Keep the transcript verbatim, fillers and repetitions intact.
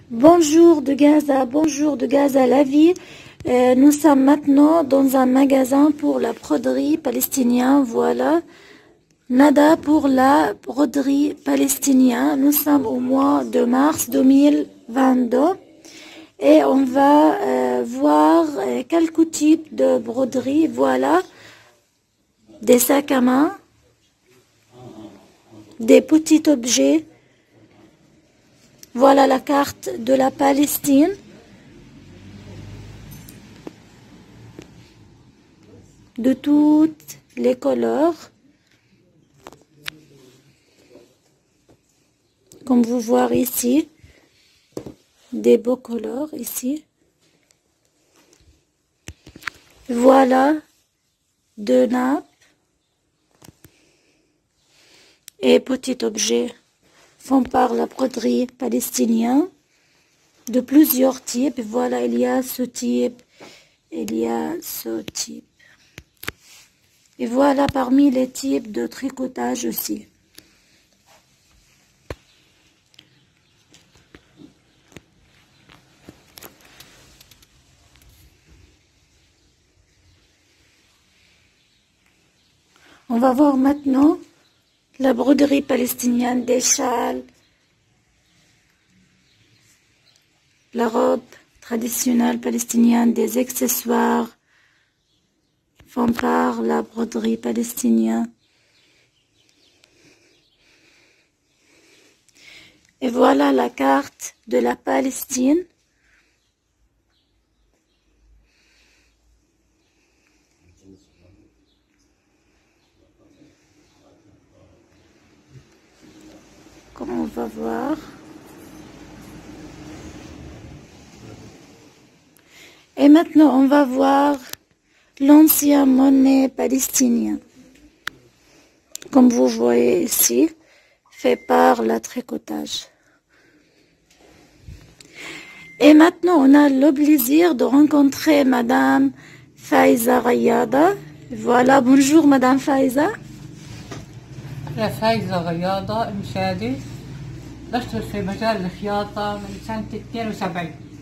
Bonjour de Gaza, bonjour de Gaza la vie. Euh, nous sommes maintenant dans un magasin pour la broderie palestinienne. Voilà, nada pour la broderie palestinienne. Nous sommes au mois de mars deux mille vingt-deux et on va euh, voir euh, quelques types de broderie. Voilà, des sacs à main, des petits objets. Voilà la carte de la Palestine. De toutes les couleurs. Comme vous voyez ici, des beaux couleurs ici. Voilà deux nappes et petits objets font par la broderie palestinienne de plusieurs types. Voilà, il y a ce type, il y a ce type. Et voilà parmi les types de tricotage aussi. On va voir maintenant la broderie palestinienne, des châles, la robe traditionnelle palestinienne, des accessoires font par la broderie palestinienne. Et voilà la carte de la Palestine. Comme on va voir. Et maintenant, on va voir l'ancienne monnaie palestinienne. Comme vous voyez ici, fait par la tricotage. Et maintenant, on a le plaisir de rencontrer Madame Faiza Rayada. Voilà, bonjour Madame Faiza. أنا فايزة غياضة مشادي، بشتغل في مجال الخياطة من سنة اثنين وسبعين.